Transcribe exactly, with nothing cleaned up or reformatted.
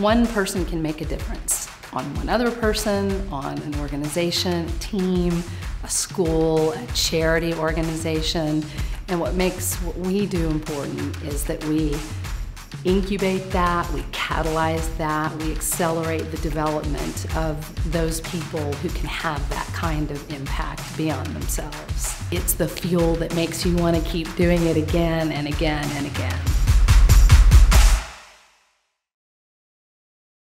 One person can make a difference on one other person, on an organization, a team, a school, a charity organization. And what makes what we do important is that we incubate that, we catalyze that, we accelerate the development of those people who can have that kind of impact beyond themselves. It's the fuel that makes you want to keep doing it again and again and again.